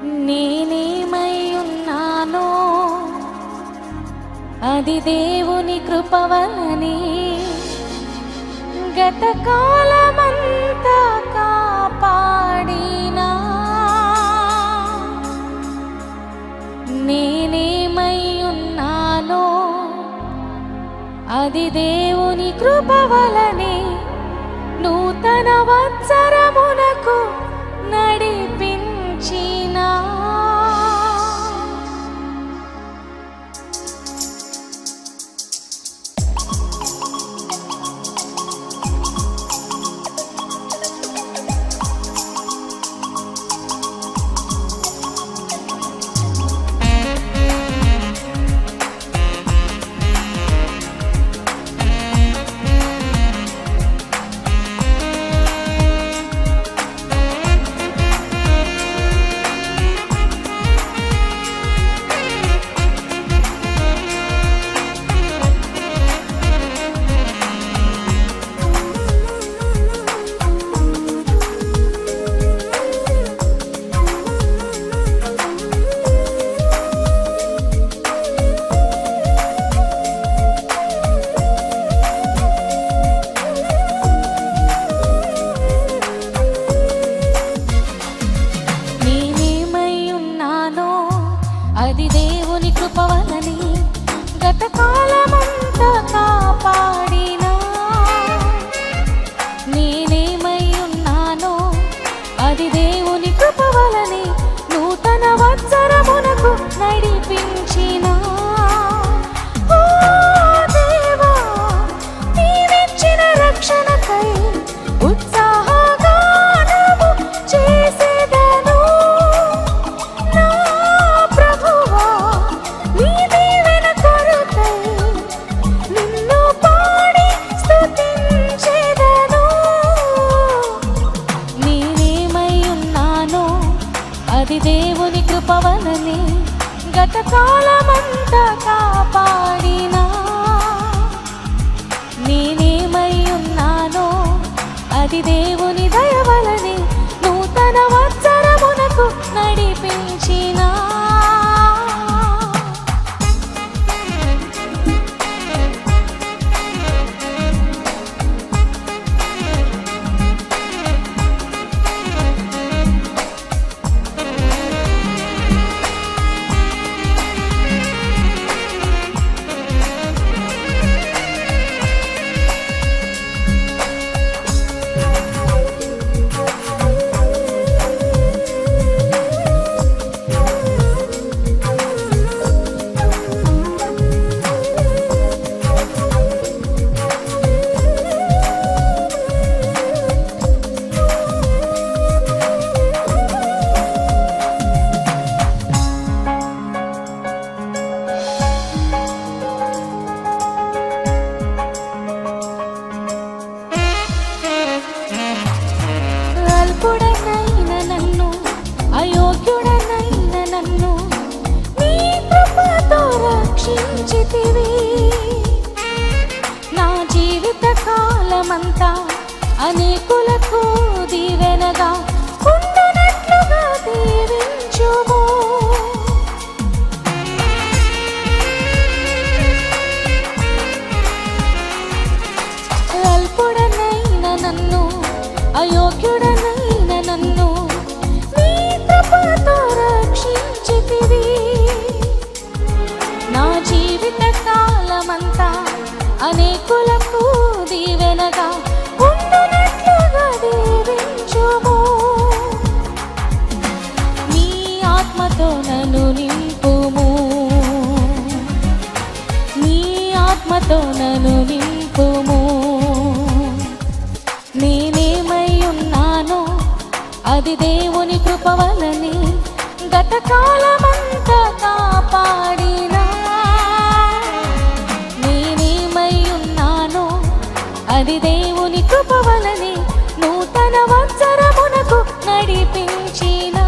నేనేమై ఉన్నానో అది దేవుని కృప వలనే గత కాలమంతా కాపాడినా. నేనేమై ఉన్నానో అది దేవుని కృప వలనే నూతన వత్సరమునకు నడిపించినా. అది దేవుని కృప వలనే గత కాలమంతా కాపాడినా. నేనేమై ఉన్నానో అది దేవుని కృప వలనే నూతన వత్సరమునకు నడిపించినా. ఓ దేవా, నీవిచ్చిన రక్షణకై ఉత్సాహగానము చేసేదను. అది దేవుని కృప వలనే గత కాలమంతా కాపాడినా. నేనేమై ఉన్నానో అది దేవుని దయ వలనే నూతన వత్సరమునకు నడిపించినా. అల్పుడనైన నన్ను, అయోగ్యుడనైన నన్ను నీ కృపతో రక్షించితివి. నా జీవిత కాలమంతా అనేకులకు దీవెనగా ఉండునట్లుగా దీవించుము. అల్పుడనైన నన్ను, అయోగ్యుడనైన నన్ను నీ కృపతో రక్షించితివి. నా జీవిత కాలమంతా అనేకులకు దీవెనగా ఉండునట్లుగా దీవించుము. నీ ఆత్మతో నన్ను నింపుము, నీ ఆత్మతో నన్ను నింపుము. నేనేమై ఉన్నానో అది దేవుని కృప వలనే గత కాలమంతా కాపాడినా. నేనేమై ఉన్నానో అది దేవుని కృప వలనే నూతన వత్సరమునకు నడిపించినా.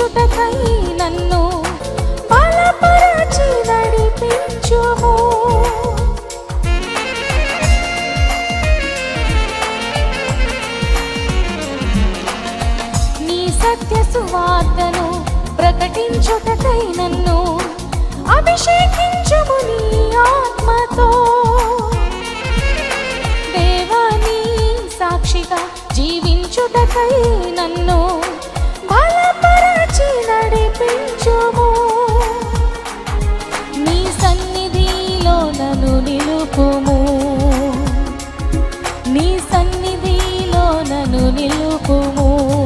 జీవించుటకై నన్ను బలపరచి నడిపించుము. నీ సత్య సువార్తను ప్రకటించుటకై నన్ను అభిషేకించుము నీ ఆత్మతో. దేవా నీ సాక్షిగా జీవించుటకై నన్ను బలపరచి నడిపించుము. నీ సన్నిధిలో నన్ను నిలుపుము, నీ సన్నిధిలో నన్ను నిలుపుము.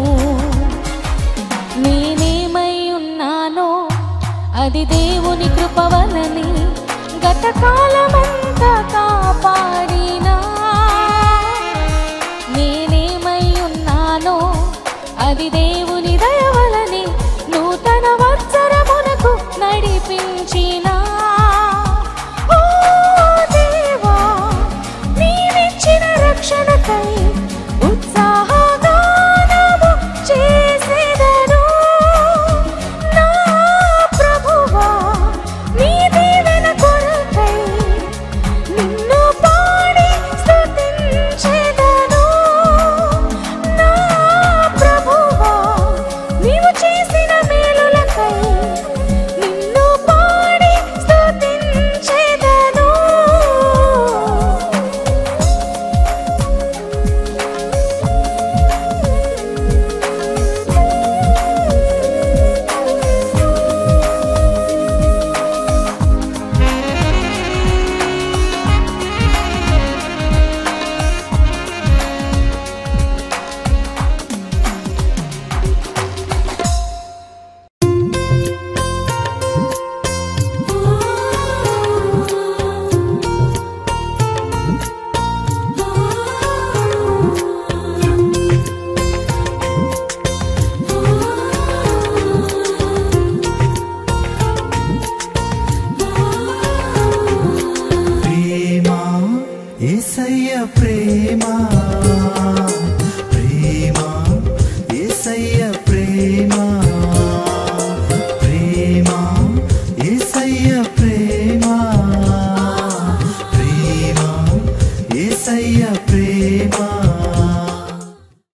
నేనేమై ఉన్నానో అది దేవుని కృప వలనే గత కాలమంతా కాపాడినా. నేనేమై ఉన్నానో అది దేవుని దయ వలనే నూతన వత్సరమునకు నడిపించినా. ఓ దేవా నీవిచ్చిన రక్షణకై ఉత్సాహగానము చేసేదను. నా ప్రభువా నీ దీవెన కొరకై నిన్ను పాడి స్తుతించెదను. నా ప్రభువా నీవు చేసిన మేలులకై నిన్ను పాడి స్తుతించెదను. ప్రేమ యేసయ్య ప్రేమ, ప్రేమ